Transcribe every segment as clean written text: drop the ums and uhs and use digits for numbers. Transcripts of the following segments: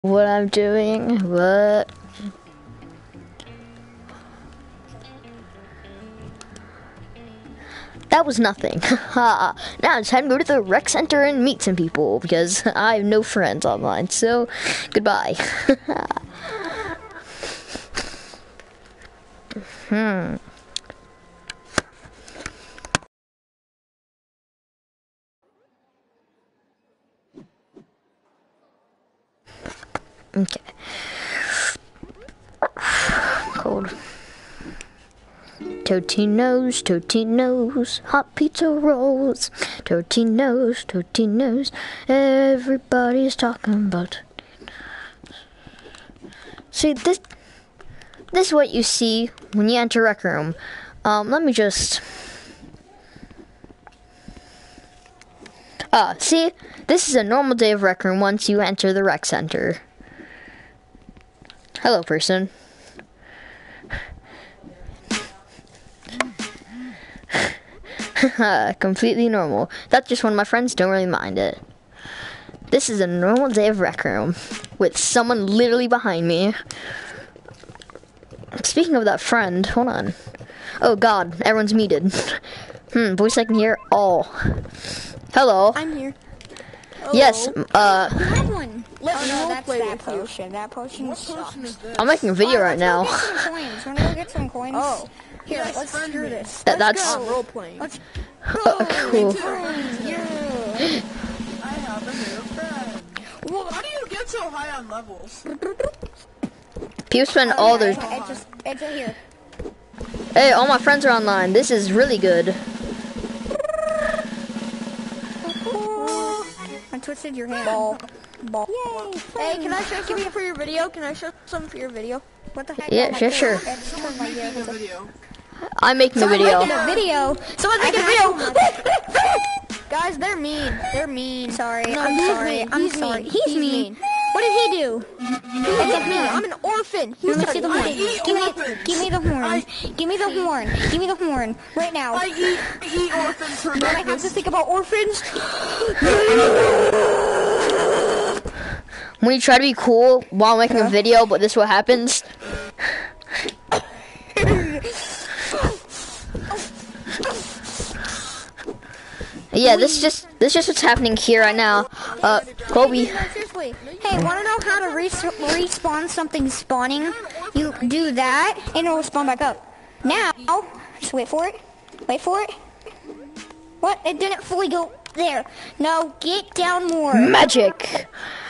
What I'm doing? What? That was nothing. Now it's time to go to the rec center and meet some people because I have no friends online. So, goodbye. Okay. Cold. Totino's, hot pizza rolls. Totino's, everybody's talking about. See, this is what you see when you enter Rec Room. Let me just... see, this is a normal day of Rec Room once you enter the rec center. Hello, person. Completely normal. That's just when my friends don't really mind it. This is a normal day of Rec Room with someone literally behind me. Speaking of that friend, hold on. Oh god, everyone's muted. Voice I can hear all. Hello. I'm here. Hello. Yes, You have one. Let's that's play that with you. potion. That potion What sucks. potion is this? I'm making a video right now. Let's go get some coins. Wanna go get some coins? Oh. Here, Yes, let's friend hear me. this. That's I'm role playing. Let's cool. Yeah. I have a new friend. Well, how do you get so high on levels? People spend all their... It's here. Hey, all my friends are online. This is really good. I twisted your hand. Ball. Yay. Hey, can I show some for your video? Can I show some for your video? What the heck? Yeah, sure. It's from my Making a ear. video. I'm making a video. Making a video. Someone's making a video! Guys, they're mean. They're mean. Sorry. No, I'm he's sorry. mean. I'm He's sorry. mean. He's mean. What did he do? It's me. I'm an orphan. Let me see the horn. I eat orphans. Give me the horn. Give me the horn. Give me the horn. Right now. I eat orphans for Don't I have to breakfast. think about orphans? When you try to be cool while making a video, but this is what happens. Yeah, this is just what's happening here right now. Kobe. No, seriously. Hey, wanna know how to respawn something spawning? You do that, and it'll spawn back up. Now, just wait for it. Wait for it. What? It didn't fully go there. No, get down more. Magic.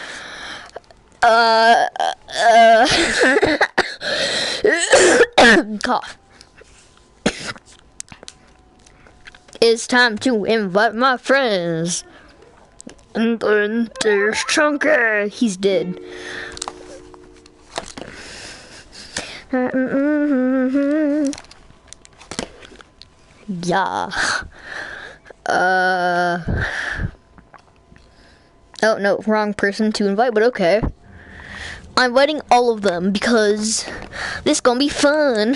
Cough. It's time to invite my friends. And then there's Chunky. He's dead. Yeah. Oh no, wrong person to invite, but okay. I'm inviting all of them because this is gonna be fun.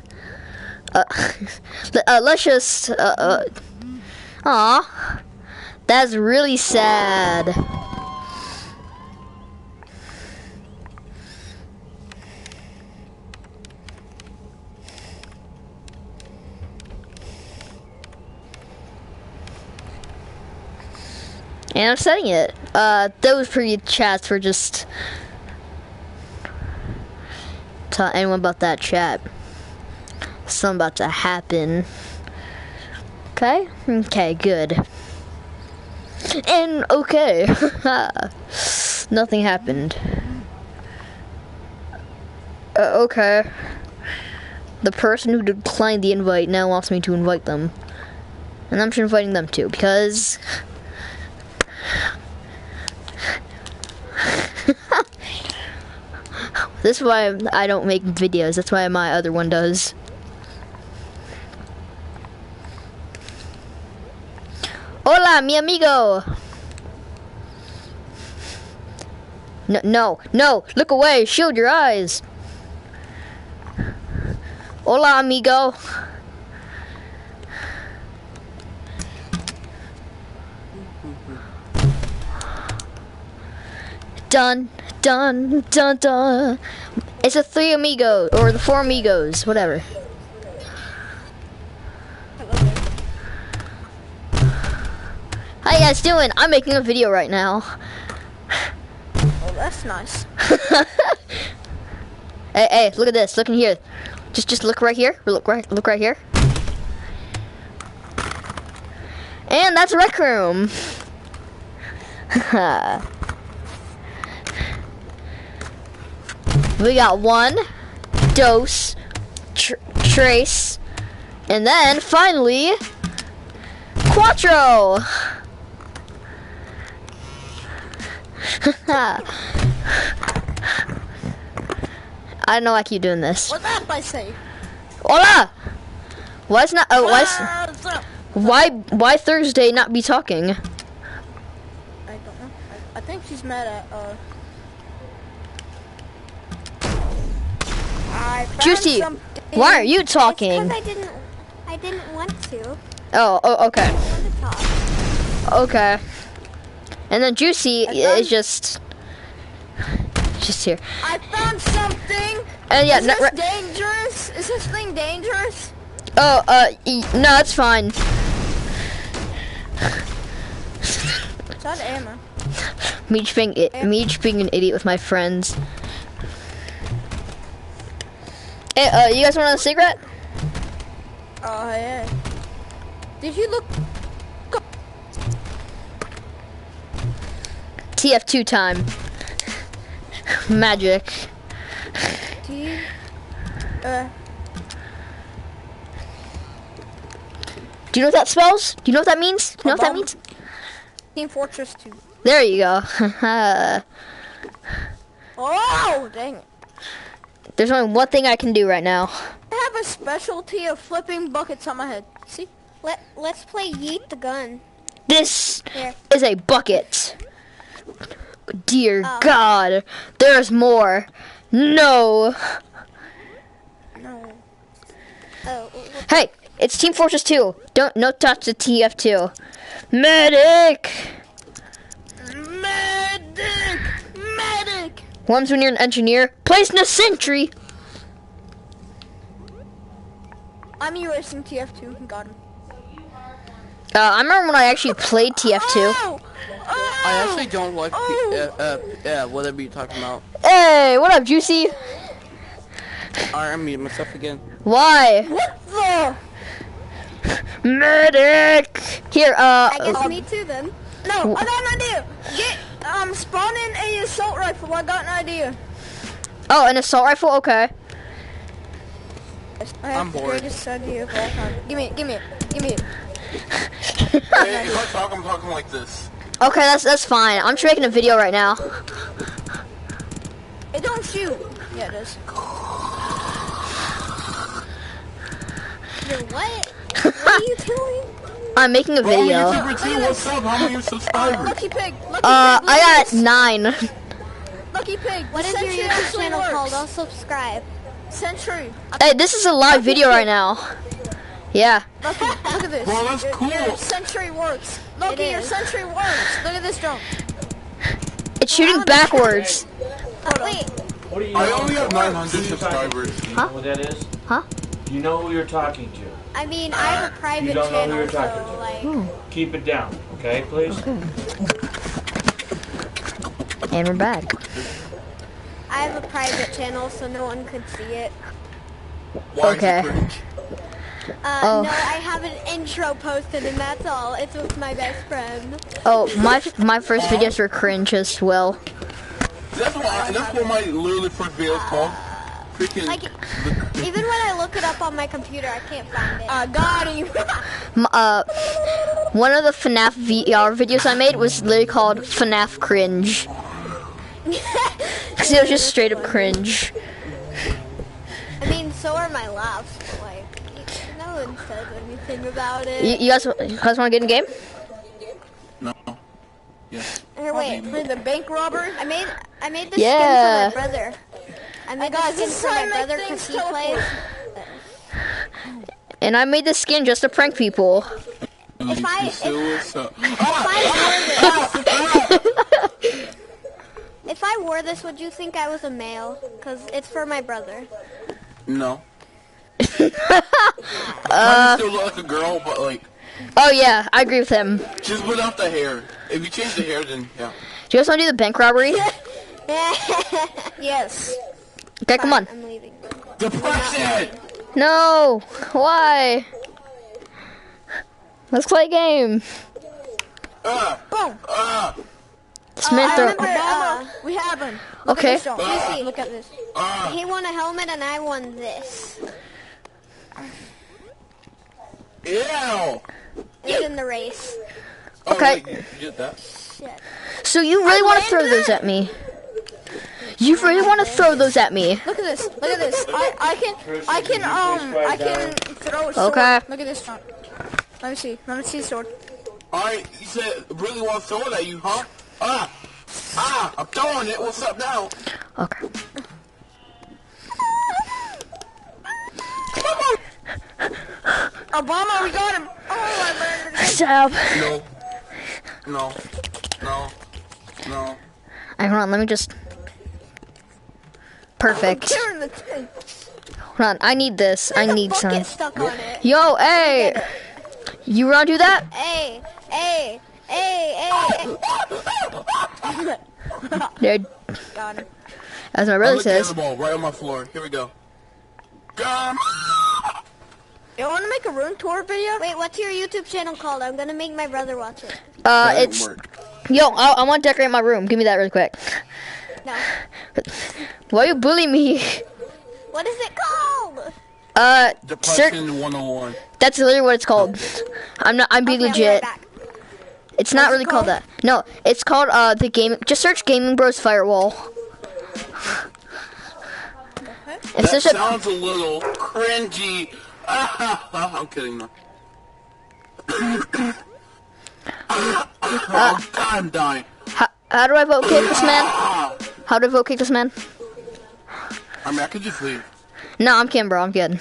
Let's just, aw, that's really sad. And I'm setting it. Those pretty chats were just... Tell anyone about that chat. Something about to happen. Okay? Okay, good. And okay. Nothing happened. Okay. The person who declined the invite now wants me to invite them. And I'm just inviting them too, because... This is why I don't make videos. That's why my other one does. Hola, mi amigo. No, look away, shield your eyes. Hola, amigo. Done. Dun dun dun. It's the three amigos or the four amigos, whatever. How you guys doing? I'm making a video right now. Oh, that's nice. Hey, look at this. Look in here. Just look right here. Look right here. And that's a rec room. We got one, dose, trace, and then finally, quattro. I don't know why I keep doing this. What's up, I say? Hola! Why is not? Oh, why Thursday not be talking? I don't know. I think she's mad at I found Juicy, something. why are you talking? Because I didn't want to. Oh, okay, I want to talk. okay. And then Juicy is just here. I found something. And yeah, Is this dangerous? Is this thing dangerous? oh, no, it's fine. It's not ammo. Me just being an idiot with my friends. Hey, you guys want a cigarette? Oh yeah. Did you look? TF2 time. Magic. Do you? Do you know what that spells? Do you know what that means? Do you know what that means? Team Fortress 2. There you go. Oh, dang it. There's only one thing I can do right now. I have a specialty of flipping buckets on my head. See? Let's play Yeet the Gun. This Here. is a bucket. Dear Oh. God, there's more. No. No. Oh. Hey, it's Team Fortress 2. No touch the TF2. Medic. Medic! Once when you're an engineer, placing a sentry. I'm erasing TF2 and got him. I remember when I actually played TF2. Oh! I actually don't like whatever you're talking about. Hey, what up, Juicy? I muted myself again. Why? What the? Medic! Here, I guess me too then. No, I got an idea. Spawn in a assault rifle. I got an idea. oh, an assault rifle? Okay. I have I'm the bored. greatest idea of all time. Give me it. Hey, if I talk, I'm talking like this. Okay, that's fine. I'm just making a video right now. It don't shoot. Yeah, it does. You're what? What are you doing? I'm making a video. YouTuber too, what's up? How many subscribers? Lucky Pig. I got 9. Lucky Pig. What is your YouTube channel called? I'll subscribe. Century. Hey, this is a live video right now. Yeah. Lucky, look at this. Bro, that's cool. Your Century works. Lucky, your Century works. Look at this drone. It's shooting backwards. Wait. What do you I know? only have 900 subscribers. Do you know what that is? Huh? Do you know who you're talking to? I mean, I have a private You don't know who channel, you're talking so to. like, Keep it down, okay, please? And we're back. I have a private channel, so no one could see it. Why Okay. is it cringe? Oh. No, I have an intro posted, and that's all. It's with my best friend. Oh, my first videos were cringe as well. That's what my literally first video is called. Freaking. Like, even when I look it up on my computer, I can't find it. I got him. One of the FNAF VR videos I made was literally called FNAF Cringe. Because it was just straight up cringe. I mean, so are my laughs, but like, no one says anything about it. You guys want to get in the game? No. Yes. Here, wait. Play the bank robber. I made the Yeah. skin for my brother. I made Guys, the skin this for is how I my make brother things because he plays. And I made this skin just to prank people. If I I wore this, would you think I was a male? Because it's for my brother. No. I still look like a girl, but like. Oh yeah, I agree with him. Just without the hair. If you change the hair, then yeah. Do you guys want to do the bank robbery? Yes. Okay, come on. I'm leaving. Depression! No, why? Let's play a game. Boom. Samantha. We have him. Okay. Look at this. He won a helmet and I won this. Ew! It's in the race. Okay. Oh, wait, you did that. Shit. So you really want to throw those at me? You really want to throw those at me? Look at this. Look at this. I can throw a sword. Okay. Look at this front. Let me see. Let me see sword. Alright, you said really want to throw it at you, huh? I'm throwing it. What's up now? Okay. Obama, we got him. Oh, I learned it. Stop. No. Hold on, let me just... Perfect. Turn the thing. Hold on, I need this. I need some. Get stuck on it. Yo, hey! You wanna do that? Hey. There. Got him. As my I'm brother the says. cannonball right on my floor. Here we go. You want to make a room tour video? Wait, what's your YouTube channel called? I'm gonna make my brother watch it. It's... Yo, I want to decorate my room. Give me that really quick. No. Why you bully me? What is it called? Depression 101. That's literally what it's called. I'm being Okay, I'll be right legit. back. It's not really called that. No, it's called the game. Just search Gaming Bros Firewall. It's That such a sounds a little cringy. I'm kidding though. I'm dying. how do I vote kick this man? How do I vote kick this man? I mean, I could just leave. No, I'm kidding, bro. I'm kidding.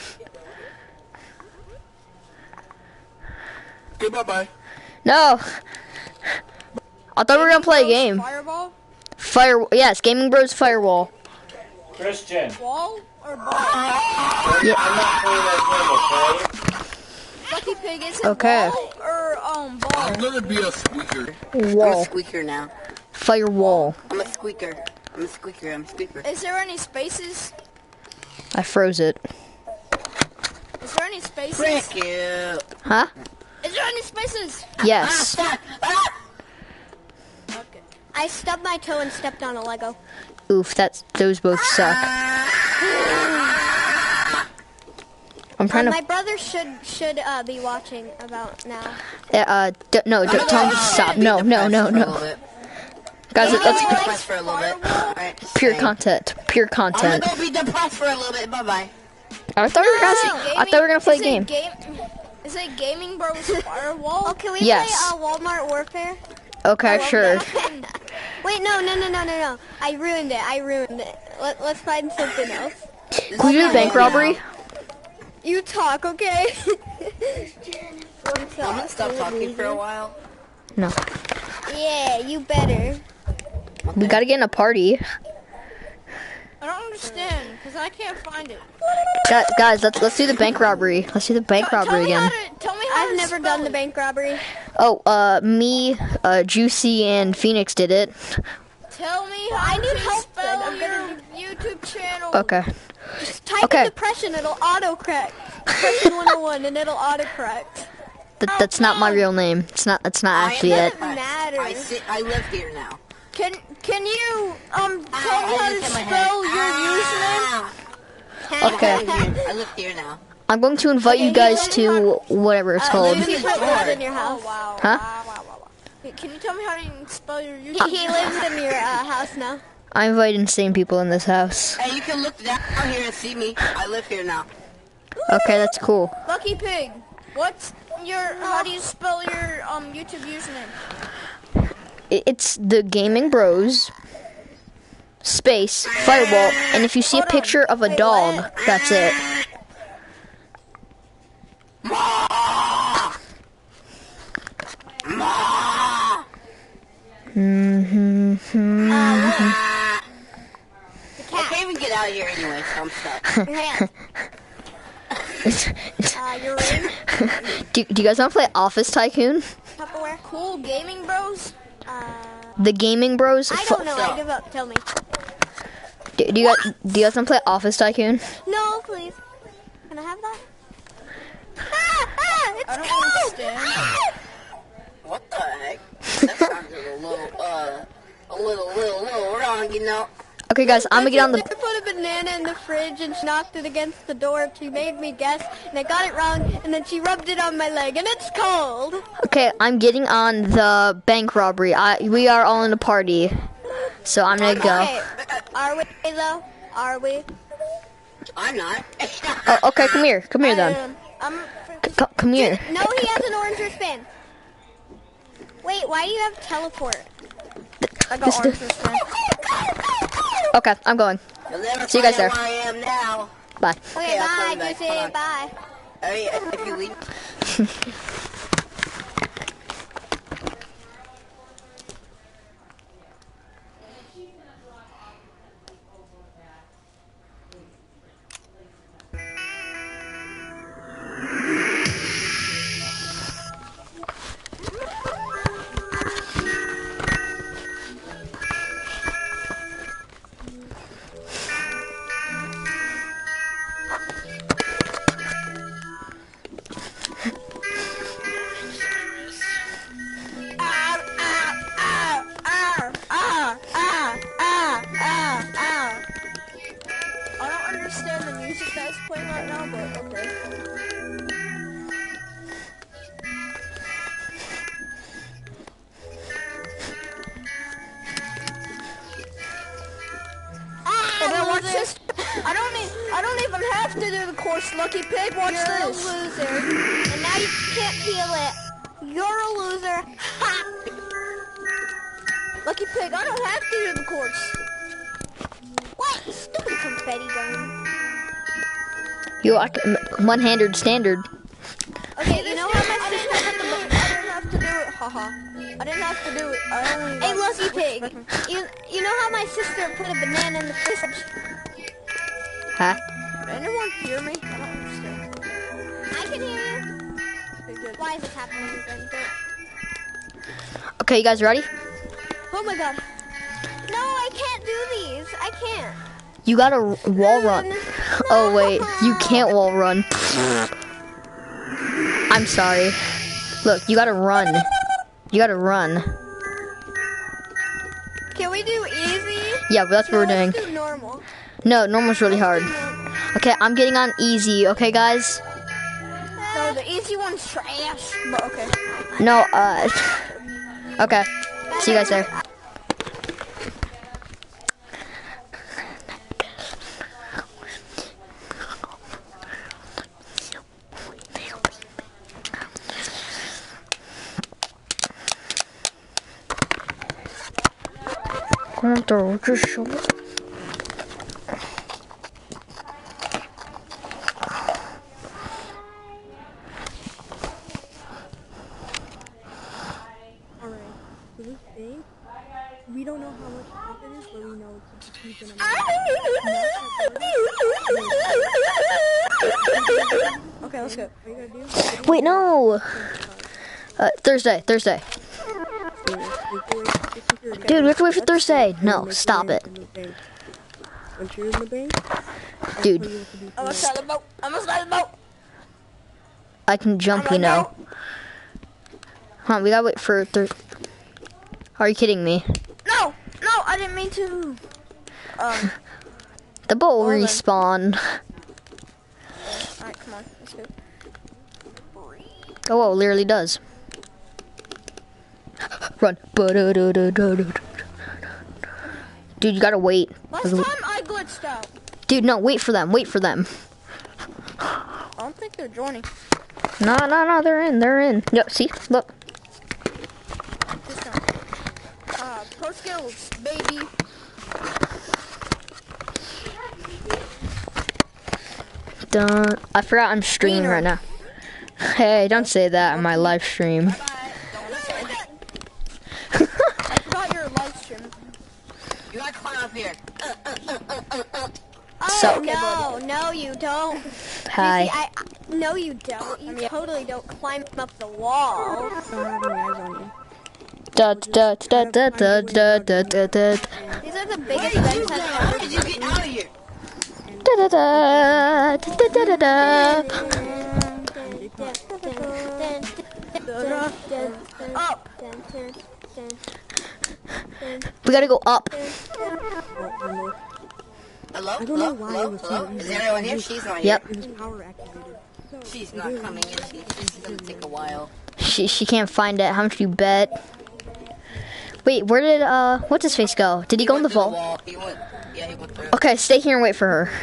Okay, bye-bye. No. I thought we were gonna play a game. Fireball? Yes, Gaming Bros Firewall. Christian. Wall or ball? I'm not playing that game, okay? Lucky Pig, is it Okay. wall or I'm ball? gonna be a squeaker. I'm a Wall. squeaker now. Firewall. I'm a squeaker. I'm a squeaker. Is there any spaces? I froze it. Is there any spaces? Frick you. Huh? Is there any spaces? Yes. Okay. I stubbed my toe and stepped on a Lego. Oof, those both suck. I'm trying My brother should be watching about now. to. No, tell him to stop. No. Guys, Be that's depressed for a little bit. Alright, just pure saying. content. Pure I'm gonna content. go be depressed for a little bit. Bye bye. I thought we were gonna play a game. Is it Gaming Bros Firewall? Oh, can we Yes. play Walmart Warfare? Okay, sure. Wait, no. I ruined it. Let's find something else. Can we do the bank robbery? You talk, okay? I'm gonna stop talking for a while. No. Yeah, you better. We gotta get in a party. I don't understand, because I can't find it. Guys, let's do the bank robbery. Let's do the bank robbery again. Tell me how I've to never spell done the it. bank robbery. Oh, me, Juicy, and Phoenix did it. Tell me I how need to help then. spell I'm gonna your YouTube channel. Okay. Just type Okay. in depression, it'll autocorrect. Depression 101, and it'll autocorrect. That's not my real name. It's not actually it. Doesn't matter. I live here now. Can you tell me how to spell your username? Okay. I live here now. I'm going to invite you guys to whatever it's called. He lives in your house. Wow. Huh? Wow. Can you tell me how to spell your He username? lives in your house now. I invite insane people in this house. Hey, you can look down here and see me. I live here now. Okay, that's cool. Lucky Pig, how do you spell your YouTube username? It's the Gaming Bros space firewall, and if you see a picture of a dog, that's it. couldn't get out of here anyway, so I'm stuck. Your ring? Do you guys want to play Office Tycoon? Tupperware? Cool gaming bros? The Gaming Bros? I don't know. I give up. Tell me. Do you guys want to play Office Tycoon? No, please. Can I have that? It's I don't cold! understand. What the heck? That sounded a little wrong, you know. Okay, guys, I'm gonna get on I the. put a banana in the fridge and she knocked it against the door. She made me guess, and I got it wrong. And then she rubbed it on my leg, and it's cold. Okay, I'm getting on the bank robbery. We are all in a party, so I'm gonna go. Okay, are we though? Are we? I'm not. Oh, okay, come here then. Come here. No, he has an orange wristband. Wait, why do you have teleport? I got orange wristband. Okay, I'm going. You'll never See you guys find there. out where I am now. Bye. Okay, I'll bye, call you back. Goosey, Hold on. bye. If you leave. I don't understand the music that's playing right now, but okay. Hey, man, watch this. I don't even have to do the course, Lucky Pig. Watch You're a this. loser. And now you can't feel it. You're a loser. Ha! Lucky Pig, I don't have to do the course. What? Stupid confetti gun. You like one-handed standard. Okay, you know how my I sister... didn't have to do it. Haha. I didn't have to do it. I only. Hey, Lucky Pig. You know how my sister put a banana in the fridge? Huh? Did anyone hear me? I don't understand. I can hear you. Okay, good. Why is this happening again? Okay, you guys ready? Oh my god. No, I can't do these. I can't. You gotta wall run. Oh wait, you can't wall run. I'm sorry. Look, you gotta run. You gotta run. Can we do easy? Yeah, but that's what we're doing. Let's do normal. No, normal's really hard. Okay, I'm getting on easy. Okay, guys. No, the easy one's trash. But okay. No, okay. See you guys there. Alright. So this thing, we don't know how much health it is, but we know it's a decent amount. Okay, let's go. What are you gonna do? Wait, no. Thursday. Dude, we have to wait for Thursday. No, stop it. Once you're in the bank, Dude, I'm gonna start the boat. I can jump, you know. Come on, we gotta wait for Thursday. Are you kidding me? No, I didn't mean to. The boat will Hold on. respawn. Alright, come on, let's go. Oh, it literally does. Run. Dude, you gotta wait. Last time I glitched out. Dude, no, wait for them. I don't think they're joining. No, they're in. Yep, see? Look. This time. Pro skills, baby. Dun. I forgot I'm streaming right now. Hey, don't say that on my live stream. I forgot your live stream. You gotta climb up here. So, No, you don't. hi. No, you don't. You totally don't climb up the wall. Da da da da da da da da da These are the biggest vents I've How ever did you get out of here? da da da da da da. Up. We gotta go up. Hello? Hello? Is anyone here? She's not here. Yep. She's not coming in. She's gonna take a while. She can't find it. How much do you bet? Wait, where did what's his face go? Did he go in the vault? He went through. Okay, stay here and wait for her.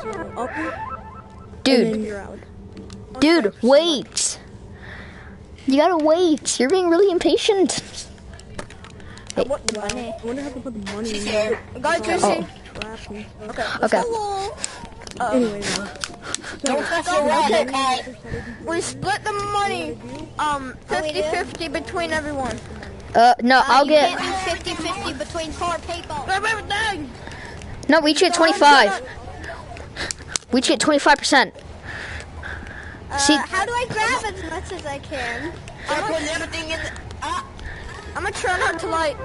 Dude. Dude, wait. You gotta wait. You're being really impatient. Wait. I wonder how to put the money She's in here. there. Oh. Okay. Anyway, Don't touch your wallet, okay? we split the money 50-50 between everyone. No, I'll You get. can't do 50-50 between 4 people. Grab everything. No, we each get 25. We each get 25%. See, How do I grab as much as I can? I'm putting everything in the... I'm gonna try not to light.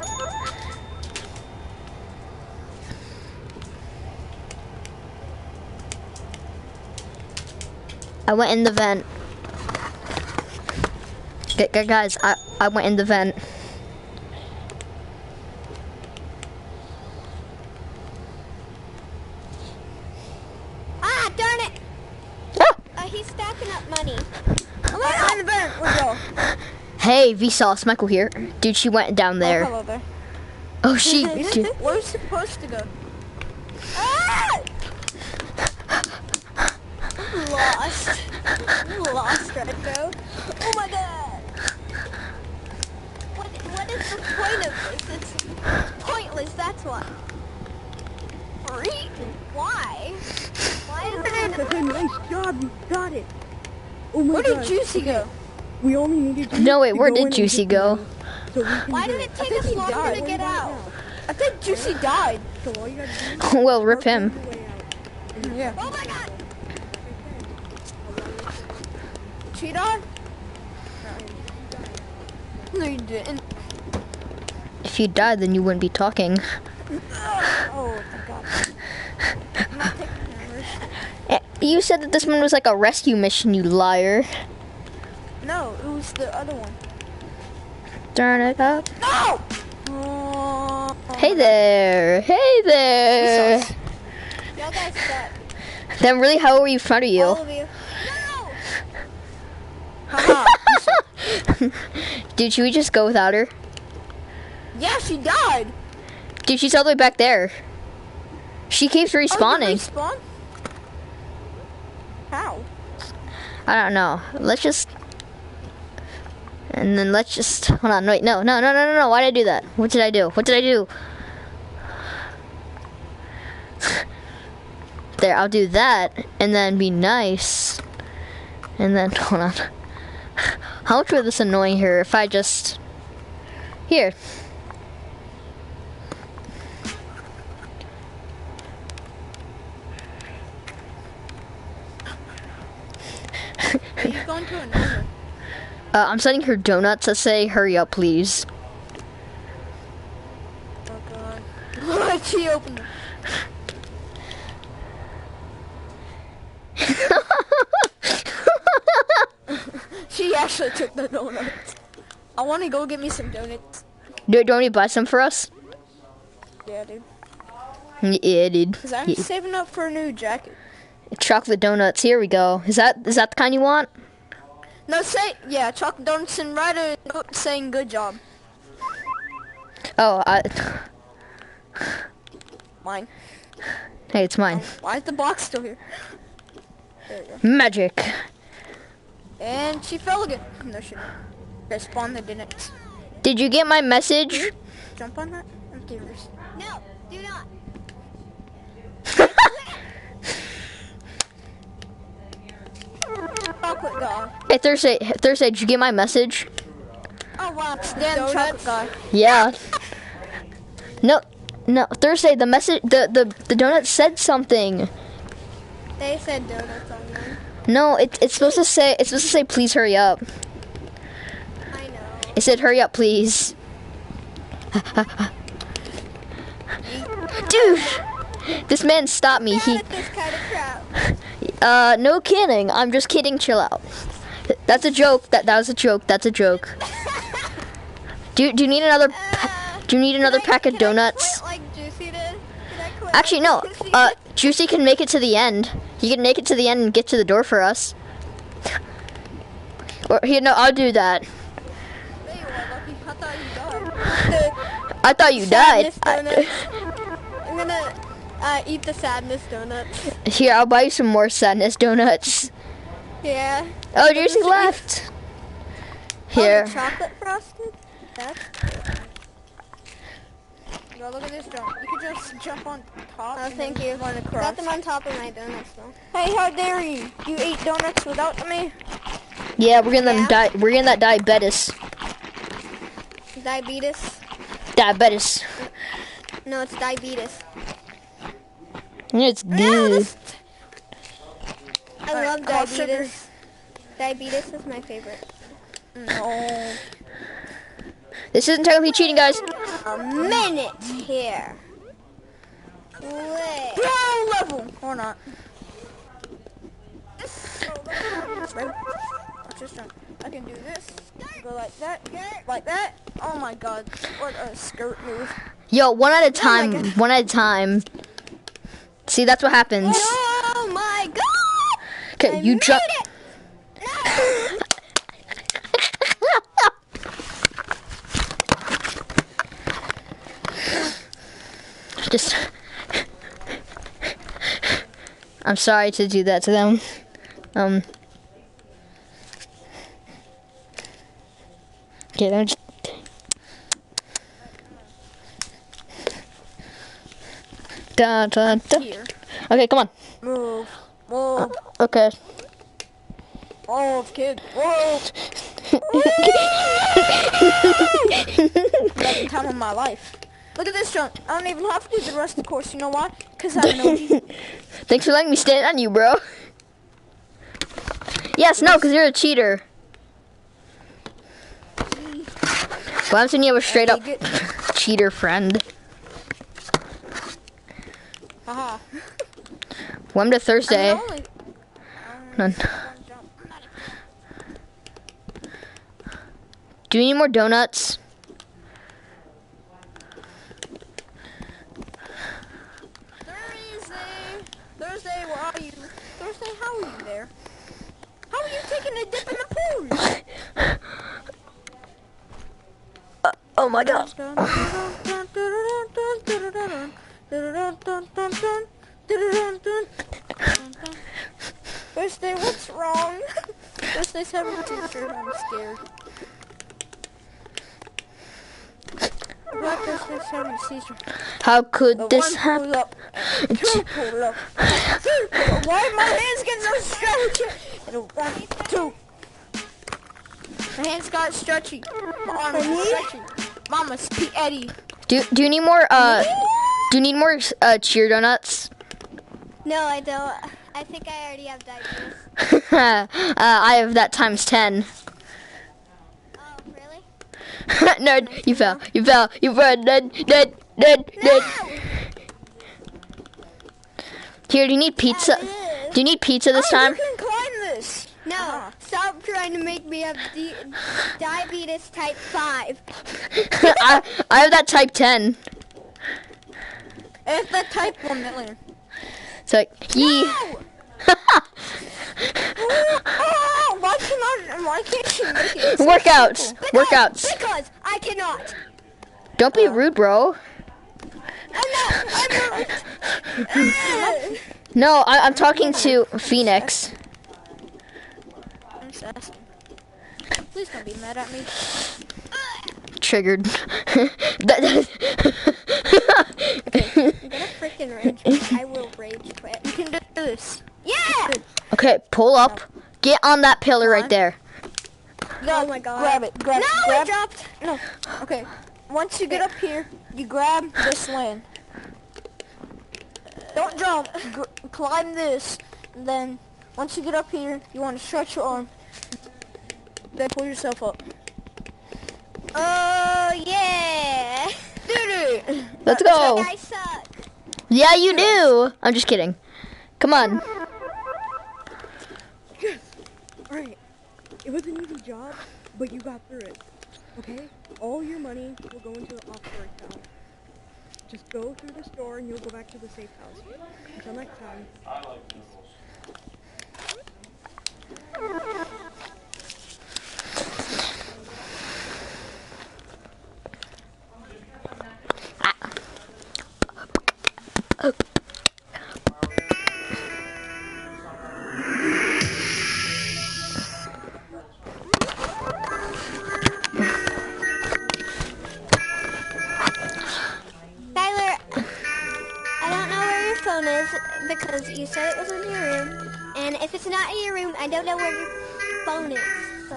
I went in the vent. Guys, I went in the vent. Ah, darn it! Ah! He's stacking up money. I'm in the vent. Where'd you go? Hey, Vsauce, Michael here. Dude, she went down there. Hello there. Oh, she. Dude, Where's we supposed to go? Ah! I'm lost. I'm lost right now. Oh my god! What is the point of this? It's pointless, that's why. Why? Why is it... Nice job, you got it. Oh my Where god. did Juicy go? We only needed Juicy No, wait, to where go did in and Juicy get the go? money, so we can Why do did it. it take us longer to get out? I think Juicy died. So all you gotta do Well, rip him. is way out. Yeah. Oh my god! She died? No, you didn't. If you died, then you wouldn't be talking. Oh, thank God. I'm not taking cameras. You said that this one was like a rescue mission, you liar. No, it was the other one. Turn it up. No! Hey there. Hey there. Y'all guys suck. Then really, how are we in front of you? All of you. No! Haha. Dude, should we just go without her? Yeah, she died. Dude, she's all the way back there. She keeps respawning. Respawn? How? I don't know. Let's just... And then let's just... Hold on, wait, no. Why did I do that? What did I do? What did I do? There, I'll do that, and then be nice. And then, hold on. How much would this annoy her if I just... Here. Are you going to another? I'm sending her donuts that say, hurry up, please. Oh God. What? She opened it. She actually took the donuts. I want to go get me some donuts. Don't you buy some for us? Yeah, dude. Yeah, dude. Cause I'm Yeah. saving up for a new jacket. Chocolate donuts, here we go. Is that the kind you want? No, chocolate donuts and write a note saying good job. Oh, Mine. hey, it's mine. Why is the box still here? There you go. Magic. And she fell again. No, she didn't. Okay, spawn the didn't. Did you get my message? Jump on that? I'm curious. No, do not. Chocolate guy. Hey, Thursday, did you get my message? Oh wow, it's damn chocolate guy. Yeah. No, No, Thursday. The message. The donut said something. They said donuts on there. No, it's supposed to say. It's supposed to say, please hurry up. I know. It said, hurry up, please. Dude, this man stopped me. He. Mad at this kind of crap. No kidding. I'm just kidding. Chill out. That's a joke. That was a joke. That's a joke. Do you need another? Do you need another pack of donuts? Quit like Juicy did? Can I quit Actually, no. like Juicy did? Juicy can make it to the end. He can make it to the end and get to the door for us. Or here, no, I'll do that. There you are, Lucky. I thought you died. I thought you died. Sadness donuts. I'm gonna eat the sadness donuts. Here, I'll buy you some more sadness donuts. Yeah. Oh, Juicy left. Here. Oh, the chocolate frosted? That's good. Yo, look at this jump. You can just jump on top. Oh, and thank then you. Run across. Got them on top of my donuts though. Hey, how dare you? You ate donuts without me? Yeah, we're getting them. Yeah. We're getting that diabetes. Diabetes? Diabetes. No, it's diabetes. It's good. I love all sugar. diabetes. Diabetes is my favorite. No. This isn't technically cheating, guys. A minute here. Wait. Pro level or not? Ready? Watch this jump. I can do this. Go like that. Like that. Oh my god. What a skirt move. Yo, one at a time. God. One at a time. See, that's what happens. Oh my god! Okay, you jump. Just. I'm sorry to do that to them. Okay, let me just. Da, da, da. Here. Okay, come on. Move. Move. Okay. Move, kid. Move. Every time of my life. Look at this jump. I don't even have to do the rest of the course. You know why? Because I'm an OG. Thanks for letting me stand on you, bro. Yes, no, because you're a cheater. Well, I'm saying you have a straight up cheater friend. Haha. Welcome to Thursday. None. Do you need more donuts? Thursday, where are you? Thursday, how are you there? How are you taking a dip in the pool? Oh my god. Thursday, what's wrong? Thursday's having a t-shirt. I'm scared. What Thursday's having a seizure? How could this happen? Two pull up. Three pull up. Why are my hands getting so stretchy? 1, 2. My hands got stretchy. My arms are stretchy. Mama's P. Eddie. Do you need more do you need more cheer donuts? No, I don't. I think I already have diabetes. I have that times 10. Oh, really? No, you fell. You fell. You fell. Dead. Here, do you need pizza? Do you need pizza this time? You can climb this. No, stop trying to make me have diabetes type 5. I have that type 10. It's the type 1 million. It's like, yee. Oh, why can't you make it? Workouts. Workouts. Because I cannot. Don't be rude, bro. I'm not. No, I'm talking to Phoenix. I'm just asking. Please don't be mad at me. Triggered. I'm gonna freaking rage quit. I will rage quit. You can do this. Yeah! Okay, pull up. Get on that pillar right there. Oh my god. Grab it. No, grab it dropped. No. Okay. Once you get up here, you grab this land. Don't jump. Climb this. And then, once you get up here, you want to stretch your arm. Then pull yourself up. Oh, yeah. Dude, Let's go. I suck. Yeah, you do. I'm just kidding. Come on. Alright, it was an easy job, but you got through it. Okay? All your money will go into the offshore account. Just go through the store and you'll go back to the safe house. Until next time. Tyler, I don't know where your phone is because you said it was in your room. And if it's not in your room, I don't know where your phone is. So.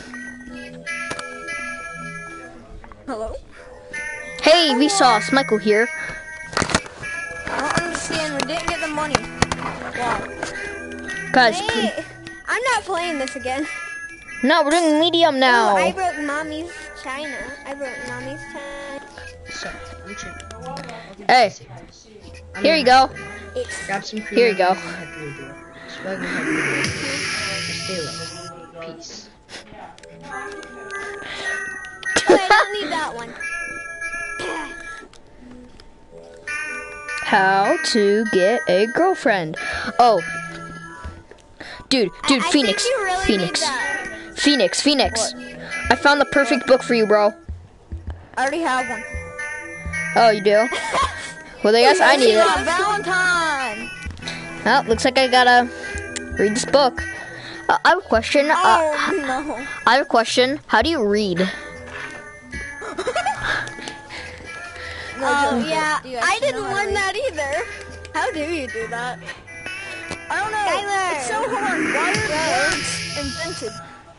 hello? Hey, Vsauce, Michael here. I don't understand. We didn't get the money. Wow. Guys, Hey, I'm not playing this again. no, we're doing medium now. Oh, I broke Mommy's China. I broke Mommy's China. Hey, here you go. Grab some cream. Here you go. Peace. Oh, I don't need that one. How to get a girlfriend. Oh. Dude, I Phoenix. think you really Phoenix. need that. Phoenix. I found the perfect book for you, bro. I already have one. Oh, you do? Well, I guess I need it. Valentine. Oh, looks like I gotta read this book. I have a question. Oh, no. I have a question. How do you read? Oh, yeah. Do you I actually didn't know how to learn that either. How do you do that? I don't know. Tyler. It's so hard. Why are words invented?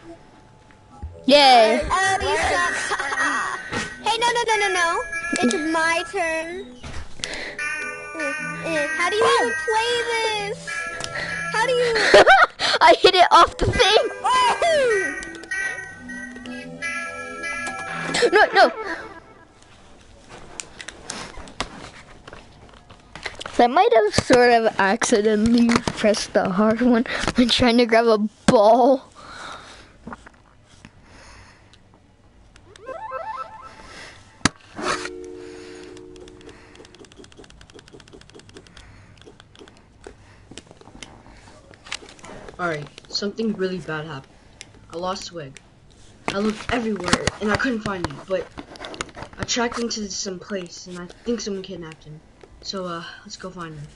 Yay. You suck. Hey, no. It's my turn. How do you even play this? How do you... I hit it off the thing. No. I might have sort of accidentally pressed the hard one when trying to grab a ball. Alright, something really bad happened. I lost Swig. I looked everywhere and I couldn't find him, but I tracked him to some place and I think someone kidnapped him. So, let's go find him.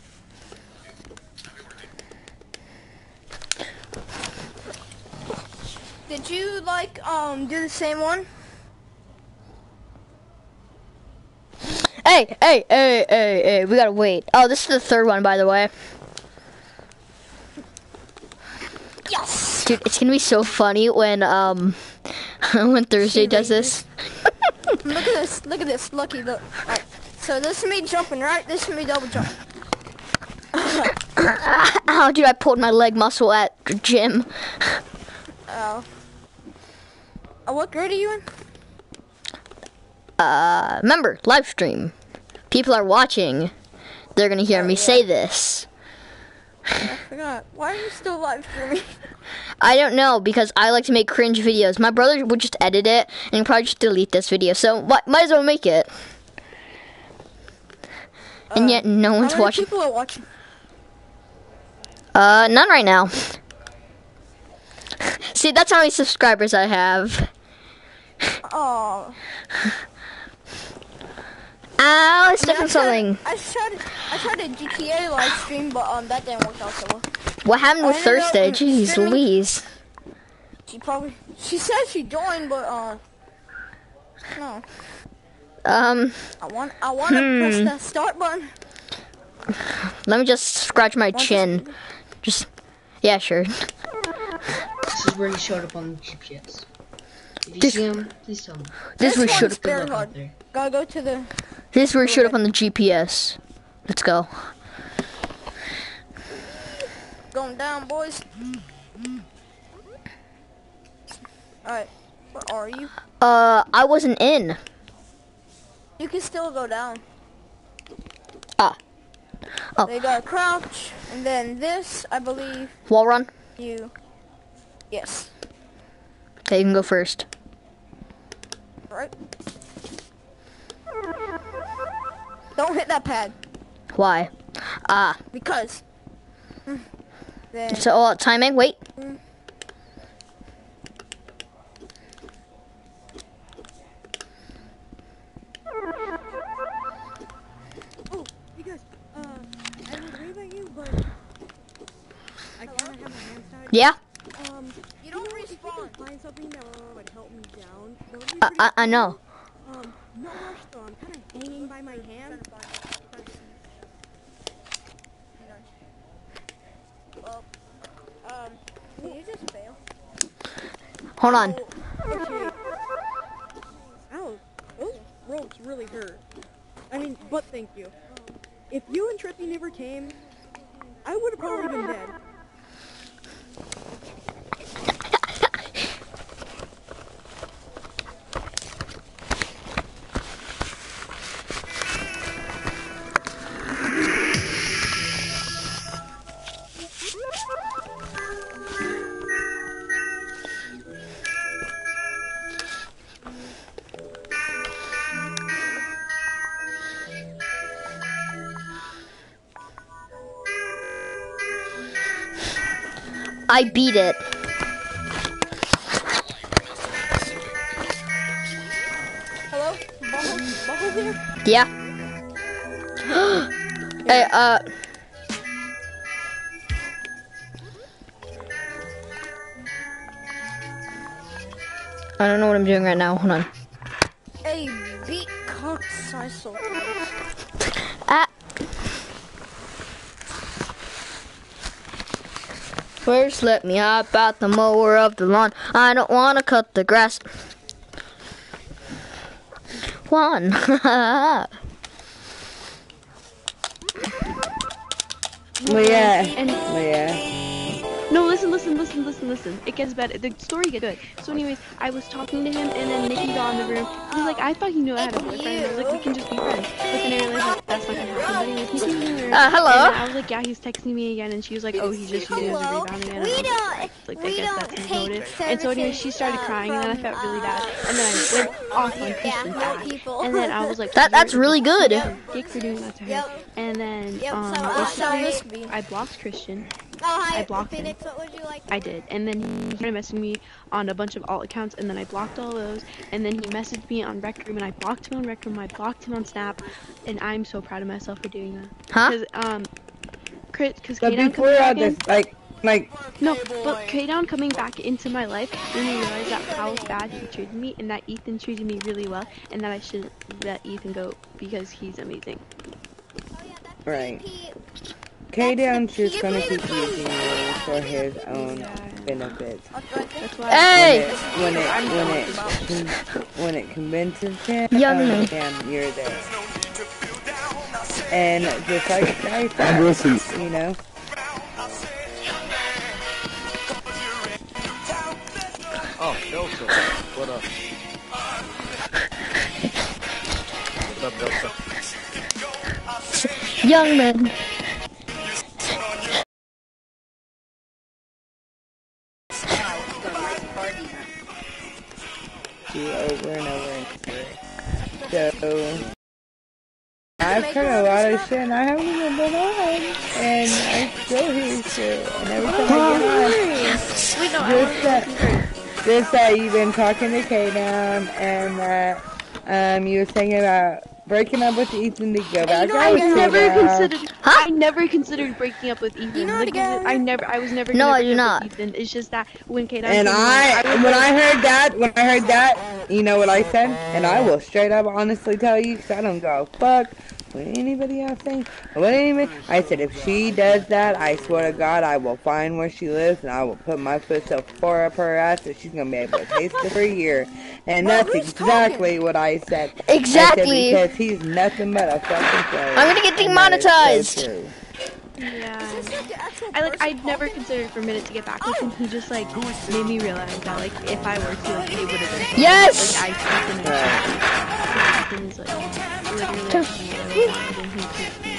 Did you, like, do the same one? Hey, we gotta wait. Oh, this is the third one, by the way. Yes! Dude, it's gonna be so funny when, when Thursday does this. Look at this, Lucky, look. Right. So this is me jumping, right? This is me double jump. Ow, dude, I pulled my leg muscle at the gym. Oh. What grade are you in? Remember, live stream. People are watching. They're gonna hear me say this. I forgot. Why are you still live streaming? I don't know, because I like to make cringe videos. My brother would just edit it and probably just delete this video, so might as well make it. And yet no one's How many watching. people are watching? None right now. See, that's how many subscribers I have. Oh. Ow, I stepped on something. I tried a GTA live stream, but that didn't work out so well. What happened with I ended up Thursday? Jeez streaming- Louise. She said she joined, but no. I I want to press the start button. Let me just scratch my chin. Yeah, sure. This is where he showed up on the GPS. If you see him, please tell me. This is where it showed one's up. very Good luck hard. out there. Gotta go to the. This is where it showed up on the GPS. Let's go. going down, boys. Alright, where are you? I wasn't in. You can still go down. Ah. Oh. They got crouch, and then this, I believe, Wall run. you. Yes. Okay, you can go first. Right. Don't hit that pad. Why? Ah. Because. Then. So, timing, wait. Oh, you guys, I would wave at you, but I kind of have my hands tied. Yeah? You don't If you respawn. can find something that would help me down, that would be I pretty know. cool. No rush though, I'm kind of hanging by my hand. Well, can you just fail? Hold on. Okay. Ow, those ropes really hurt. I mean, but thank you. If you and Trippy never came, I would have probably been dead. I beat it. Hello? Bubble here? Yeah. Hey, I don't know what I'm doing right now. Hold on. Hey, beat cockcycle. Ah. First, let me hop out the mower of the lawn. I don't want to cut the grass. One. Leah. No, listen. It gets better. The story gets good. So anyways, I was talking to him, and then Nikki got in the room. He was like, I thought you knew I had a boyfriend. I was like, we can just be friends. But then I realized like, that's not gonna happen. But anyways, Nikki was in the room. Hello? And I was like, yeah, he's texting me again. And she was like, oh, he's just using his rebound again. We And I don't. was like, We I guess don't that's his take motive. And so anyways, she started crying, and then I felt really bad. And then I went off on Kristen fast. And then I was like, That's really good. dick for doing that to her. And then basically, I blocked Christian. Oh, hi, I blocked him. Phoenix. What would you like? I did, and then he started messaging me on a bunch of alt accounts, and then I blocked all those, and then he messaged me on Rec Room, and I blocked him on Rec Room, I blocked him on Snap, and I'm so proud of myself for doing that. Huh? Because But K-Down before coming all back in, this, like, no, but K-Down coming back into my life, made me realize that how bad he treated me, and that Ethan treated me really well, and that I shouldn't let Ethan go, because he's amazing. right. K-Down's just gonna keep using you for his own benefits. That's why Hey! When it convinces him, Young man. damn, you're there. And just like I said, you know. Oh, Delta. What up? What's up, Delta? Young man. Over and over and over. So I've heard a lot of shit and I haven't even been on, and I still hear shit, and every time I get on, just that you've been talking to K-Down, and that you were saying about breaking up with Ethan to go back out with K-Down. I never considered breaking up with Ethan. You know Like, it again. I was never No, gonna I break do up not. with Ethan. It's just that when K-Down And came when I heard that, you know what I said? And I will straight up honestly tell you, because I don't go fuck what anybody else thinks. I said, if she does that, I swear to God, I will find where she lives, and I will put my foot so far up her ass that she's going to be able to taste it for a year. And that's exactly what I said. Exactly. I said, because he's nothing but a fucking player. I'm gonna get And that is so demonetized. true. Yeah. I'd never considered for a minute to get back with him. He just like made me realize that like if I were to, like, it would have been. Yes! Like I couldn't. Ethan is like literally everything I ever wanted, and he takes me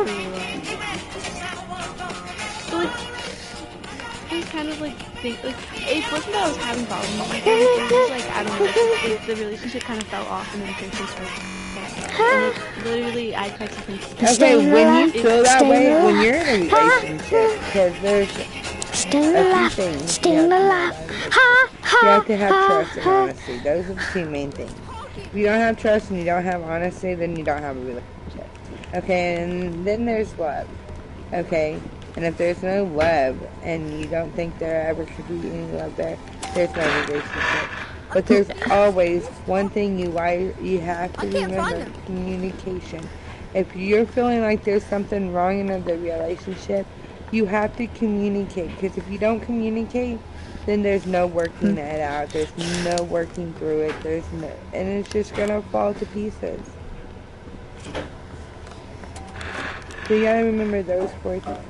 so like he kind of like think like it wasn't that I was having problems with him. It was just like I don't know, like, the relationship kind of fell off, and then Kirsten started. And it, literally, I tried to think. Okay, when you feel that way, when you're in a relationship, because there's a few things. Staying alive. Ha ha. You have to have trust and honesty. Those are the two main things. If you don't have trust and you don't have honesty, then you don't have a relationship. Okay, and then there's love. Okay, and if there's no love and you don't think there ever could be any love there, there's no relationship. But there's always one thing you have to remember: communication. If you're feeling like there's something wrong in the relationship, you have to communicate. Because if you don't communicate, then there's no working it out. There's no working through it. And it's just gonna fall to pieces. So you gotta remember those 4 things: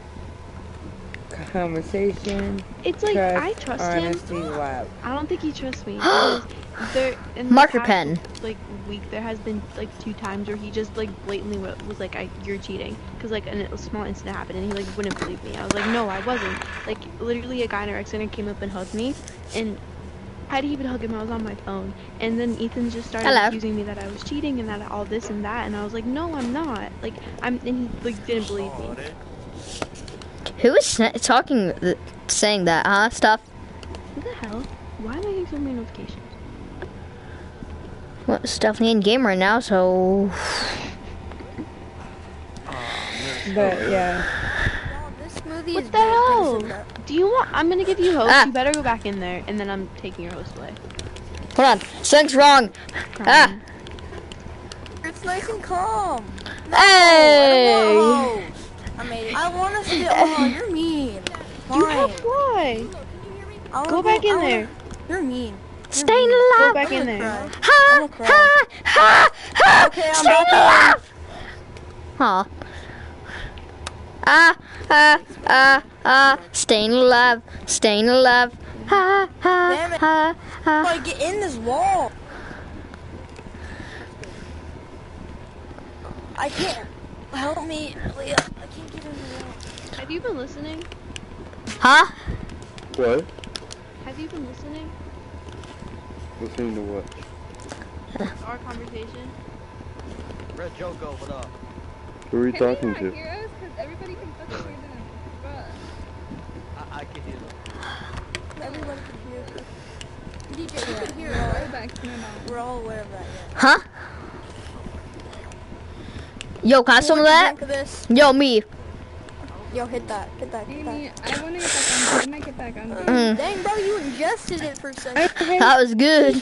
conversation, it's like trust, I trust honesty, him. love. I don't think he trusts me. There, in the Marker past, pen. Like week, there has been like 2 times where he just like blatantly was like, "You're cheating," because like a small incident happened, and he like wouldn't believe me. I was like, "No, I wasn't." Like literally, a guy in our center came up and hugged me, and I didn't even hug him. I was on my phone, and then Ethan just started accusing me that I was cheating and that all this and that, and I was like, "No, I'm not." Like and he like didn't believe me. Who is saying that, huh? Stuff. Who the hell? Why am I getting so many notifications? Well, it's definitely in game right now, so. But yeah. What the hell? Do you want? I'm gonna give you host. You better go back in there, and then I'm taking your host away. Hold on, something's wrong. It's nice and calm. Hey! I want to see. Oh, you're mean. You have why? Go back in there. You're mean. Staying alive. Go back in there. Ha ha ha ha. Okay, I'm Staying alive. Aw. Staying alive. Staying alive. Ha ha Damn it. ha ha. I get in this wall. I can't. Help me, Leah. I can't get in the wall. Have you been listening? Huh? What? Have you been listening? Listening to what? Our conversation. Red Joko, what up? Who are you talking to? Everybody can fucking hear them. Bruh. I can hear them. Everybody can hear us. DJ, you can hear We're us. back. No. We're all aware of that. Huh? Yo, can I have some of that? This? Yo, me. Yo, hit that. Hit that. Hit that. I want to get back on. I might get back on. Dang, bro, you ingested it for a second. That was good.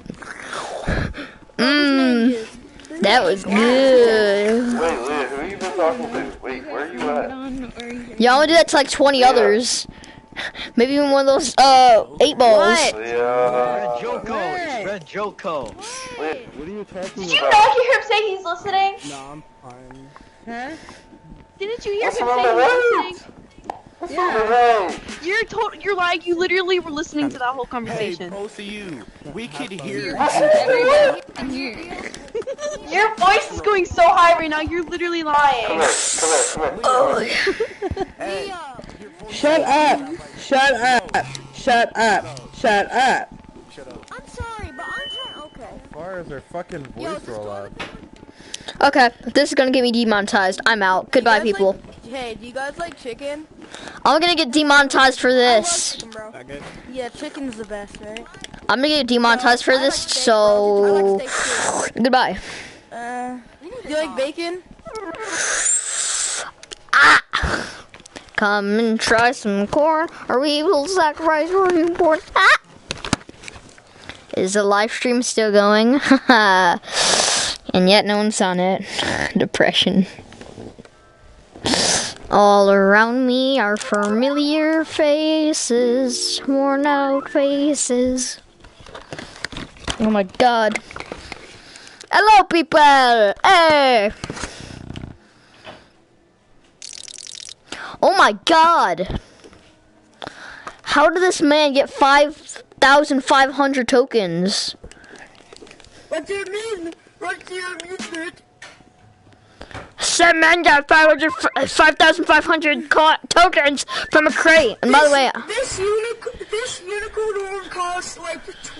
That was good. Wait, Leah, who you been talking to? Wait, where are you at? Yeah, I want to do that to like 20 others. Maybe even one of those 8 balls. Red Joko, it's Red Joko. Wait, what are you talking Did you not hear him say he's listening? No, I'm fine. Huh? Didn't you hear him say on the he's listening? You're lying. You literally were listening to that whole conversation. Hey, both of you. We could hear Everybody can hear. Your voice is going so high right now. You're literally lying. Come here. Hey, Shut up! Shut up! Shut up! Shut up! I'm sorry, but I'm trying. Okay. Why is their fucking voice roll out? Okay, this is gonna get me demonetized. I'm out. Goodbye, people. Hey, do you guys like chicken? I'm gonna get demonetized for this. Chicken, bro. Yeah, chicken's the best, right? I'm gonna get demonetized for this, so goodbye. Do you like bacon? Come and try some corn, or we will sacrifice your newborn. Is the live stream still going? And yet no one's on it. Depression. All around me are familiar faces, worn out faces. Oh my god. Hello people! Hey! Oh my god! How did this man get 5,500 tokens? What do you mean? What do you mean, dude? Some man got 5,500 tokens from a crate. And by the way, This unicorn costs like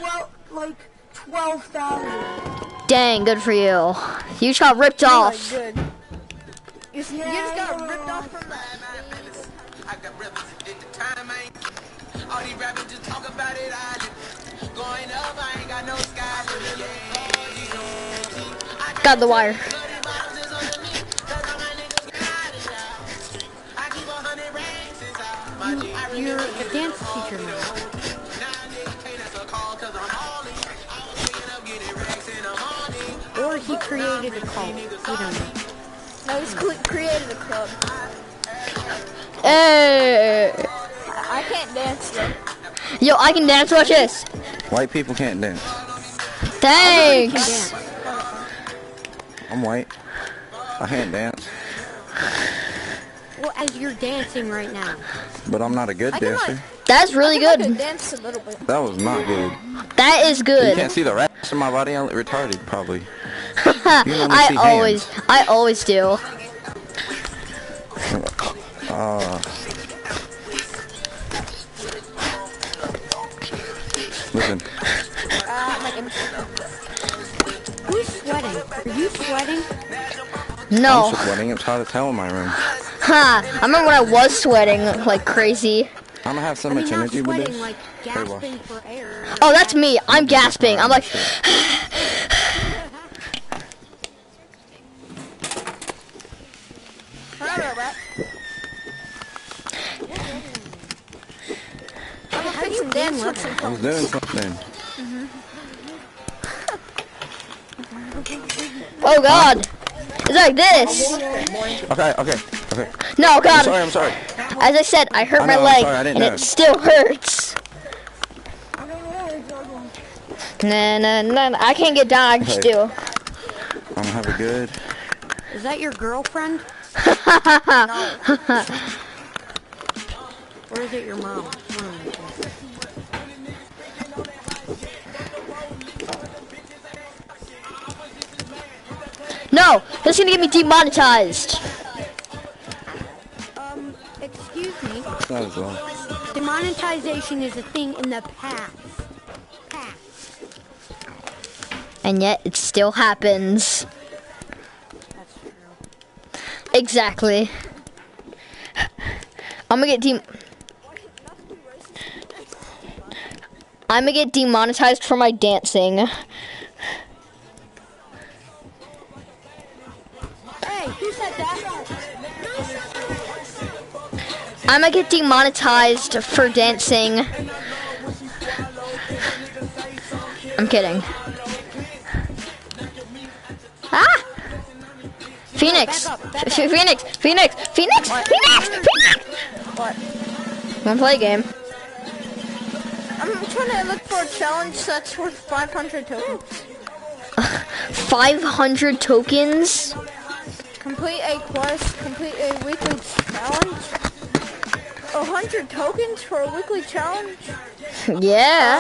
12,000. dang, good for you. You just got ripped off. Good. You just got ripped off from that. I got brothers that did the time, man. All these rappers just talk about it. I just going up, I ain't got no sky. Got the wire. You're a dance teacher now. Or he created a cult. We don't know. No, he's created a club. Hey! I can't dance though. Yo, I can dance. Watch this. White people can't dance. Thanks. I'm white. I can't dance. Well, as you're dancing right now. But I'm not a good dancer. That's really I good. can dance a little bit. That was not good. That is You good. can't see the rest of my body. I'm retarded, probably. I always do. Listen. Who's sweating? Are you sweating? No. I'm sweating. It's hot as hell in my room. Ha! I remember when I was sweating like crazy. I'm gonna have so much energy with this. Like gasping for air. Oh, that's me. I'm gasping. I'm like. Dance with some I was doing something. Oh God! It's like this. Okay. No, God. I'm sorry. As I said, I hurt my leg, and it still hurts. Nah. I can't get down. I just do. I'm gonna have a good. Is that your girlfriend? Or is it your mom? No, that's gonna get me demonetized. Excuse me. That was wrong. Demonetization is a thing in the past. And yet, it still happens. That's true. Exactly. I'm gonna get demonetized for my dancing. Hey, who said that? I'm gonna get demonetized for dancing. I'm kidding. Ah! Phoenix! Phoenix! What? Wanna play a game? I'm trying to look for a challenge that's worth 500 tokens. 500 tokens? Complete a quest, complete a weekly challenge. 100 tokens for a weekly challenge? Yeah.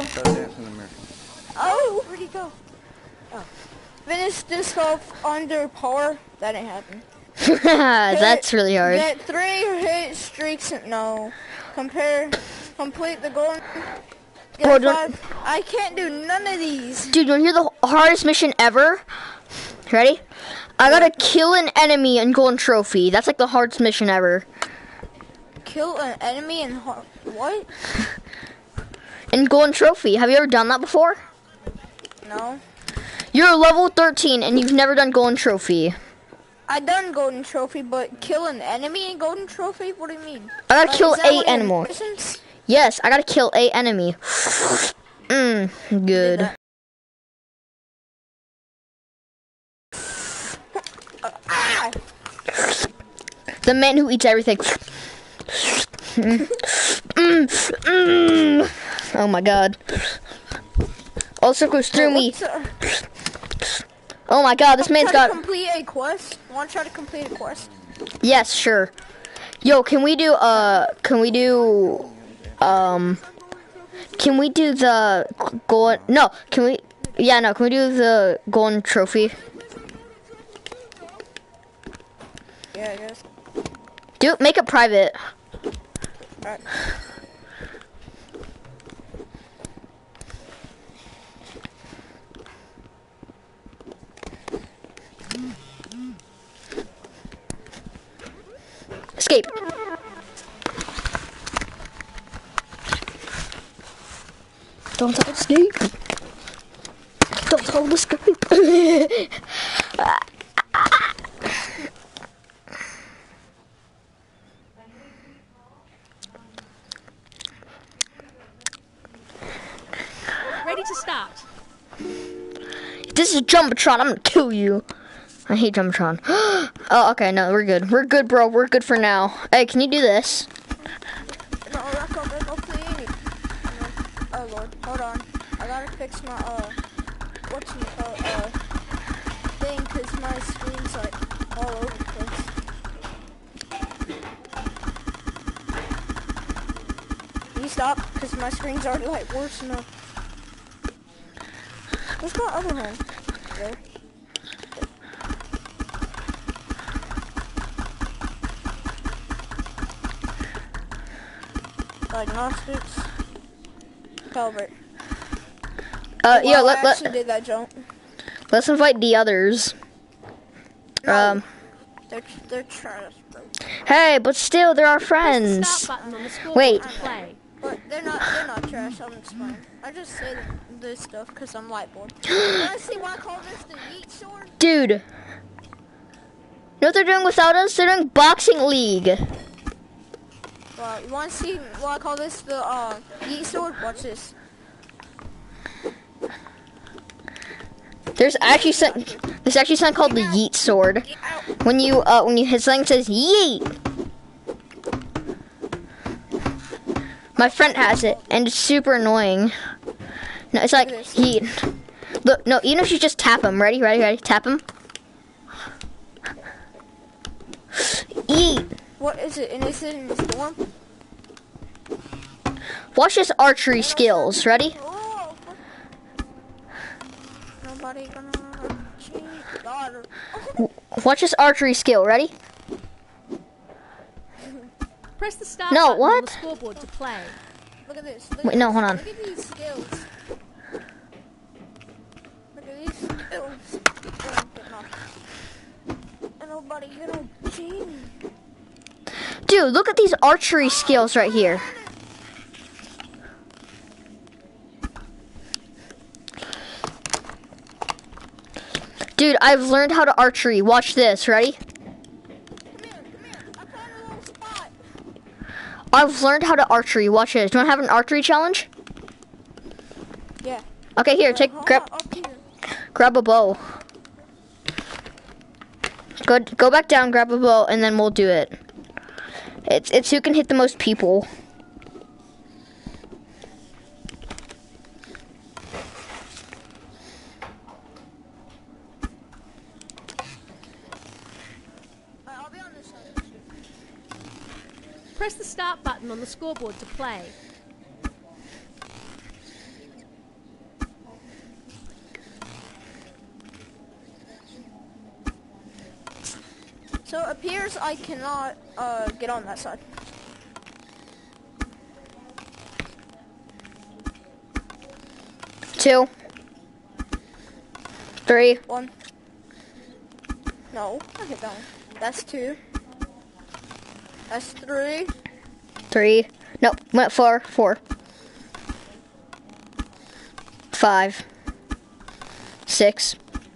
Oh, where'd he go? Oh. Finish disc golf under par. That ain't happening. That's really hard. Get 3 hit streaks. No. Complete the goal. Get 5. I can't do none of these. Dude, you wanna hear the hardest mission ever? Ready? I gotta kill an enemy and golden trophy. That's like the hardest mission ever. Kill an enemy and what? And golden trophy. Have you ever done that before? No. You're level 13 and you've never done golden trophy. I done golden trophy, but kill an enemy and golden trophy? What do you mean? I gotta kill 8 animals. Yes, I gotta kill 8 enemy. Good. The man who eats everything. Oh my God. All circles through me. Oh my God, this man's got. Complete a quest. Want to try to complete a quest? Yes, sure. Yo, can we do the gold? No, can we? Yeah, no. Can we do the golden trophy? Yeah, I guess. Make it private. Alright. Escape. Don't tell escape. Don't tell escape. Ready to start. This is Jumbotron. I'm gonna kill you. I hate Jumbotron. Oh, okay. No, we're good. We're good, bro. We're good for now. Hey, can you do this? No, clean. Oh Lord, hold on. I gotta fix my thing, cause my screen's like all over the place. Can you stop? Cause my screen's already like worse enough. Where's my other hand? There. Diagnostics. Calvert. Yeah, I actually did that jump. Let's invite the others. No. They're trash, bro. Hey, but still, they're our friends. Start button on the scoreboard Wait. to play. But they're not trash. I'm explaining. I just say this stuff because I'm light bored. You wanna see why I call this the Yeet Sword? Dude. You know what they're doing without us? They're doing boxing league. Well, you wanna see why I call this the Yeet Sword? Watch this. There's actually something called the Yeet Sword. When you hit something, it says Yeet. My friend has it, and it's super annoying. No, it's like Yeet. Look, no, even if you just tap him. Ready? Tap him. Yeet. What is it? And is it in the storm? Watch his archery skills. Ready? Nobody gonna cheat. God. Watch his archery skill. Ready? Press the start No, button what? on the scoreboard to play. Look at this. Wait, no, hold on. Look at these skills. Look at these skills. And nobody gonna cheat. Dude, look at these archery skills right here. Dude, I've learned how to archery. Watch this. Ready? I've learned how to archery. Watch this. Do you want to have an archery challenge? Yeah. Okay, here. Grab a bow. Go back down, grab a bow, and then we'll do it. It's who can hit the most people. Press the start button on the scoreboard to play. So it appears I cannot get on that side. Two. 3. 1. No, I hit that one. That's 2. That's 3. 3. No, went 4. 4. 5. 6.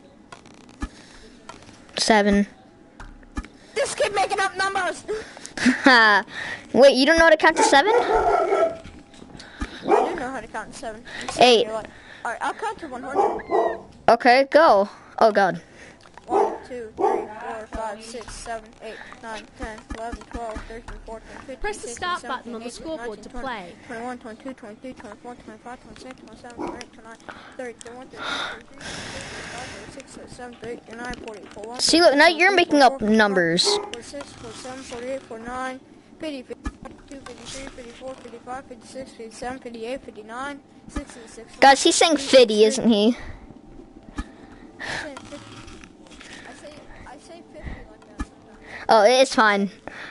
7. Just keep making up numbers. Wait, you don't know how to count to 7? I do know how to count to 7. 8. Alright, I'll count to 100. Okay, go. Oh God. 1, 2, 3, 4, 5, 6, 7, 8, 9, 10, 11, 12, 13, 14, 15, Press the 16, start 17, button on the 18, scoreboard 19, to 20, play. 21, 22, 23, 24, 25, 26, 27, 28, 29, 30, 31, 32, 33, 34, 35, 36, 37, 38, 39, 40, 41. See, look, now you're making up numbers. 46, 47, 48, 49, 50, 52, 53, 54, 55, 56, 57, 58, 59, 60, 61. Guys, he's saying 50, isn't he? I'm saying 50. I say 50 like that sometimes. Oh, it's fine.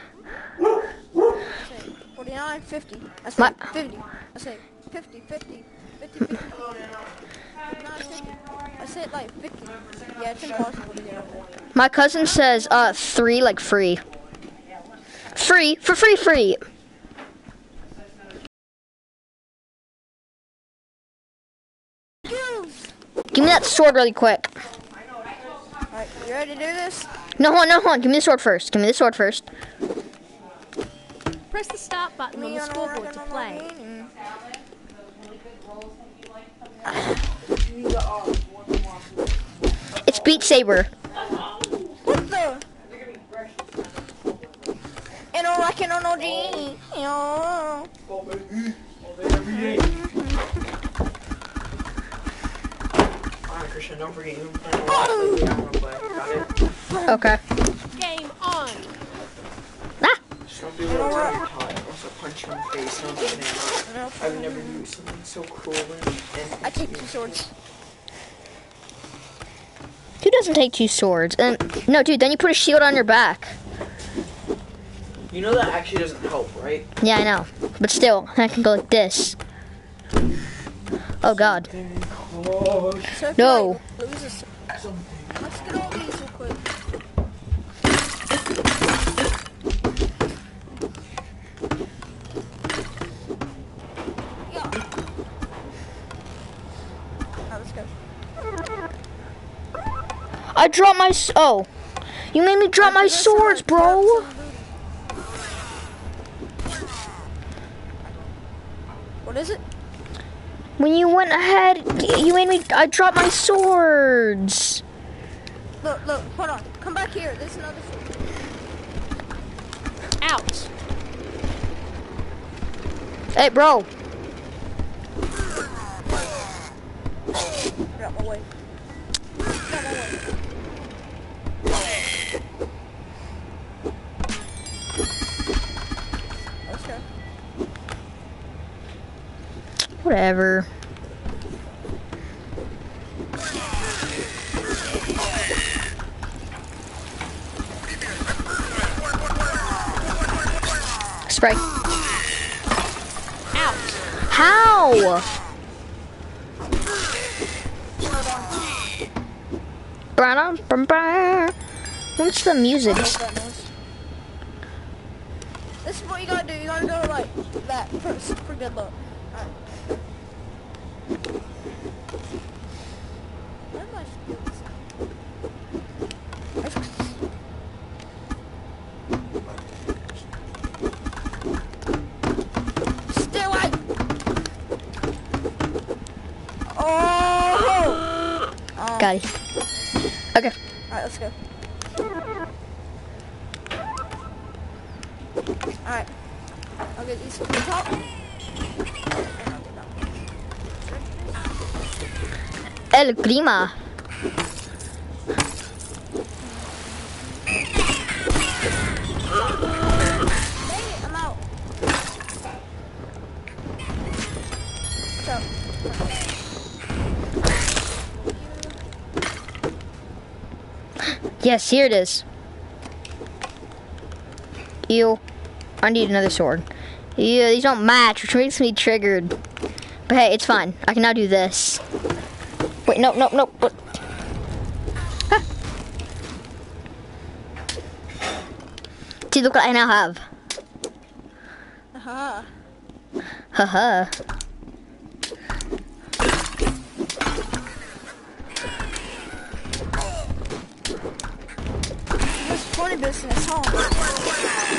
I say 49, 50. I say 50. I say 50, 50, 50, 50, 50. 59, 50. I say it like 50. Yeah, it's impossible to get over there. My cousin says 3 like free. Free for free. Give me that sword really quick. Alright, you ready to do this? No, hold on. Give me the sword first. Press the start button on the scoreboard to play. It's Beat Saber. What the? And all I can know G. Alright, Christian, don't forget you. I'm gonna play. Got it? Okay. Game on. Just don't do what I'm taught. Also punch you in the face. No, I'm kidding. I've never used something so cruel and I take 2 swords. Who doesn't take 2 swords? And no, dude, then you put a shield on your back. you know that actually doesn't help, right? Yeah, I know. But still, I can go like this. Oh God. So No. Let's get all these real quick. Yeah. Alright, let's go. I dropped my oh. You made me drop my swords, bro. What is it? When you went ahead, you made me. I dropped my swords. Look, hold on. Come back here. There's another sword. Out. Hey, bro. Get out my way. Get out my way. Let's go. Whatever. Spray. Out. How? What's the music? This is what you gotta do. You gotta go like that first for good luck. Alright. Where are my skills? Stay away! Oh! Got it. Okay. Alright, let's go. Alright. I'll get these from the top. El clima. Dang it, I'm out. So. Yes, here it is. Ew. I need another sword. Ew, these don't match, which makes me triggered. But hey, it's fine. I can now do this. Wait, no. What? Huh. See, look what I now have. Uh-huh. Haha. That's funny business, huh?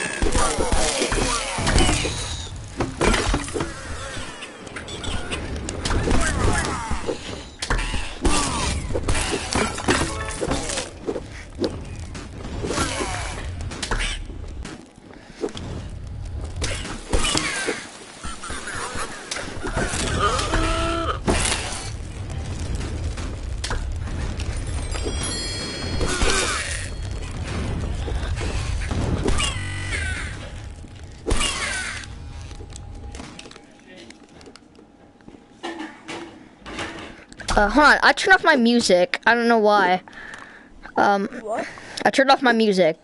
Hold on. I turned off my music. I don't know why. What? I turned off my music.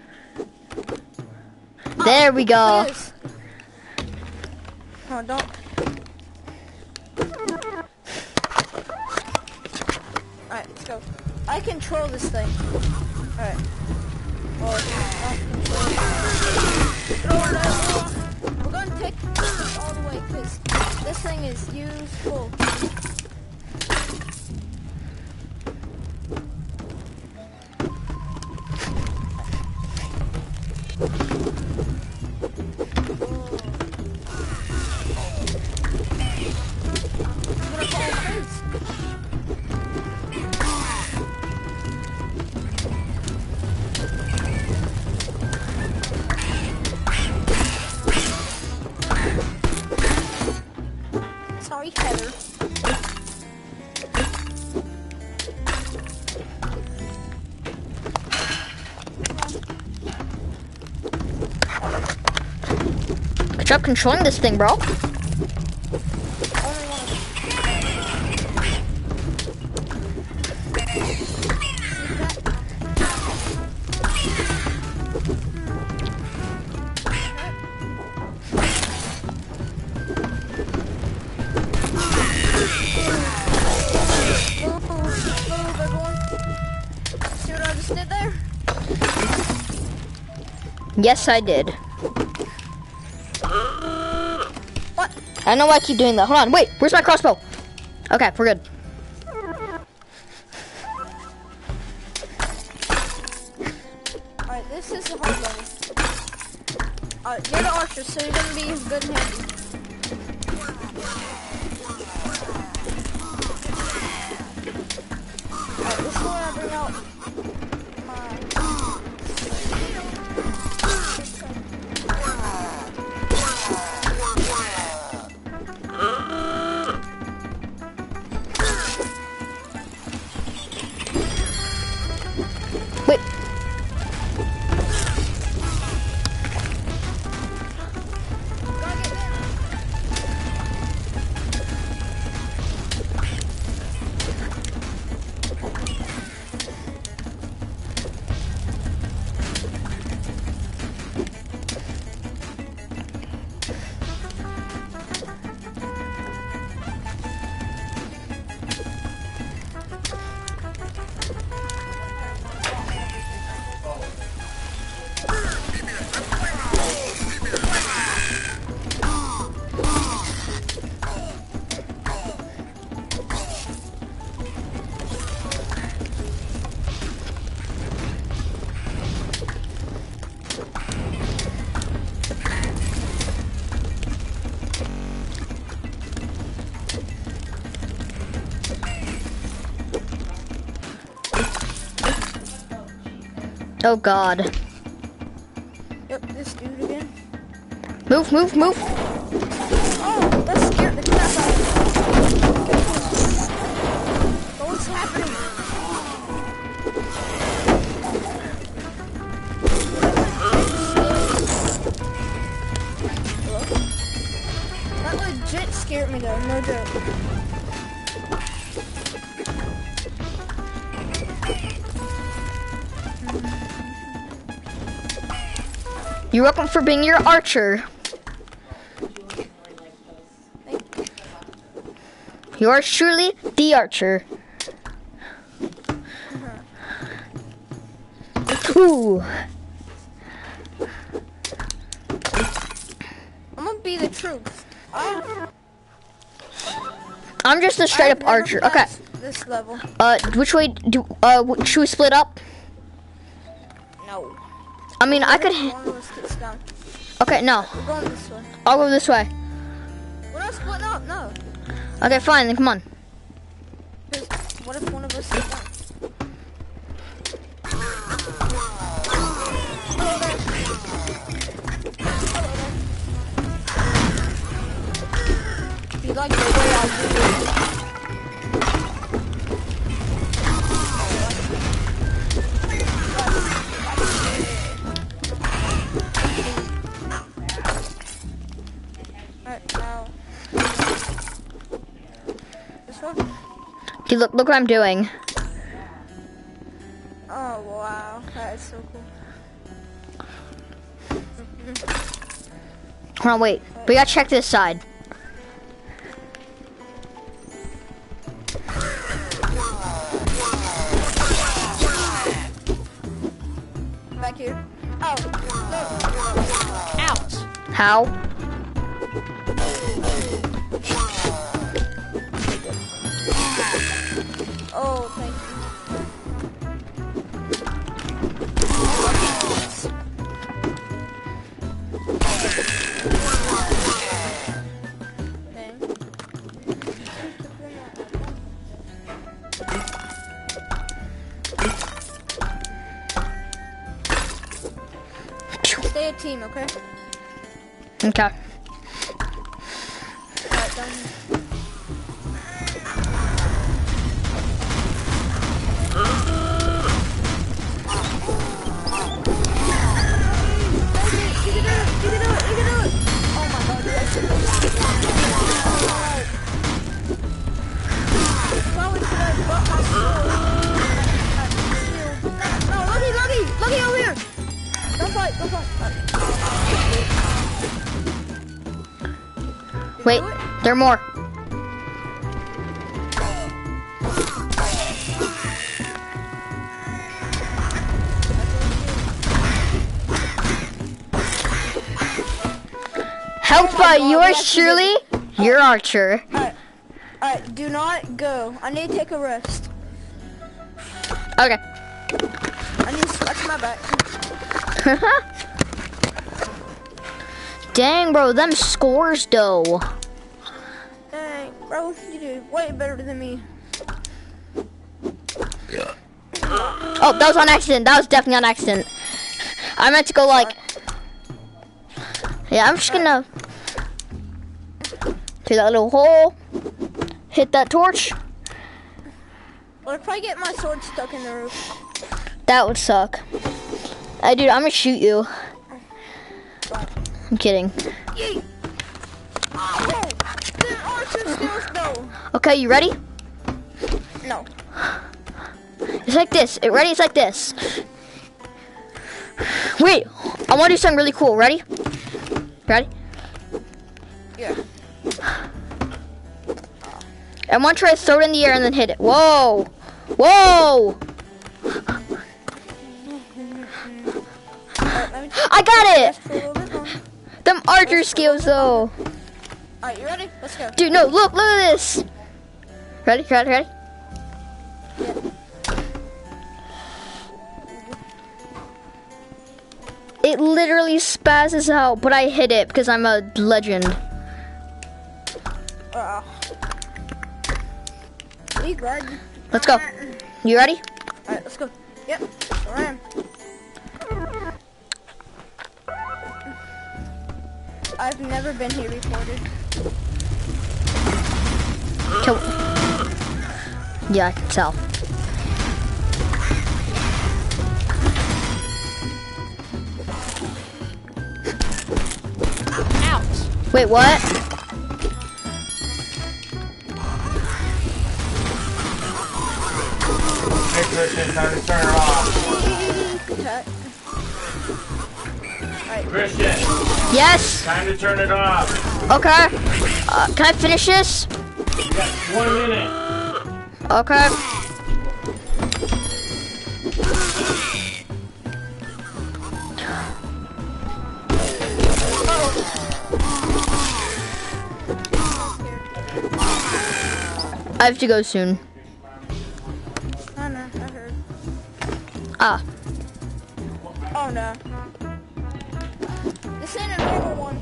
There we go. Oh, don't. Alright, let's go. I control this thing. Alright. Well, we're going to take this all the way because this thing is useful. Sorry, Heather. Good job controlling this thing, bro. Yes, I did. What? I don't know why I keep doing that. Hold on, wait, where's my crossbow? Okay, we're good. Alright, this is a hard level. Alright, you're the archer, so you're gonna be good and handy. Alright, this is where I bring out Wait. Oh God. Yep, this dude again. Move, move, move. Oh, that scared the crap out of me. But what's happening? That legit scared me though, no joke. You're welcome for being your archer. You are truly the archer. Ooh. I'm gonna be the truth. I'm just a straight up archer. Okay. This level. Which way do should we split up? No. I mean, I could. One of us gets down. Okay, no. We're going this way. I'll go this way. We're not splitting up, no. Okay, fine. Then come on. Because what if one of us gets down? Do you like the way I do it? He look what I'm doing. Oh wow, that is so cool. Hold on, wait. We gotta check this side. Back here. Oh, Ouch. How? oh, thank you. Stay a team, okay? Okay. Alright, done. Lucky over here! Don't fight, don't fight. Wait, there are more. Helped by yours truly, your archer. Alright, do not go. I need to take a rest. Okay. I need to scratch my back. Dang, bro, them scores though. Dang, bro, you did way better than me. Oh, that was on accident. That was definitely on accident. I meant to go like... Yeah, I'm just gonna... through that little hole. Hit that torch. Well, if I get my sword stuck in the roof. That would suck. Hey, dude, I'm gonna shoot you. I'm kidding. Yeet. Oh, the archer skills though. Okay, you ready? No. It's like this. Ready? It's like this. Wait, I want to do something really cool. Ready? Ready? Yeah. I want to try to throw it in the air and then hit it. Whoa! Whoa! I got it! Them archer skills though. Alright, you ready? Let's go. Dude, no, look at this. Ready? Ready? Ready? Yeah. It literally spazzes out, but I hit it because I'm a legend. Let's go. You ready? Alright, let's go. Yep, sure am. I've never been here reported. Kill. Yeah, I can tell. Ouch. Wait, what? Hey Christian, time to turn it off. Christian. Yes. Time to turn it off. Okay. Can I finish this? You got 1 minute. Okay. I have to go soon. Oh no, I heard. Ah. Oh no. This ain't a normal one.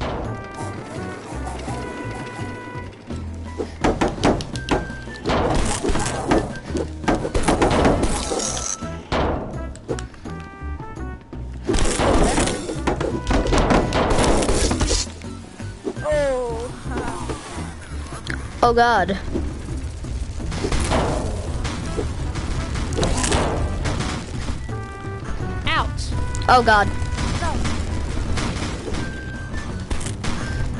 Oh God. Ouch. Oh God.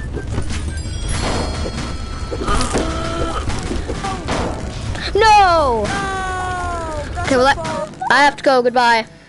No! Okay, well, I have to go. Goodbye.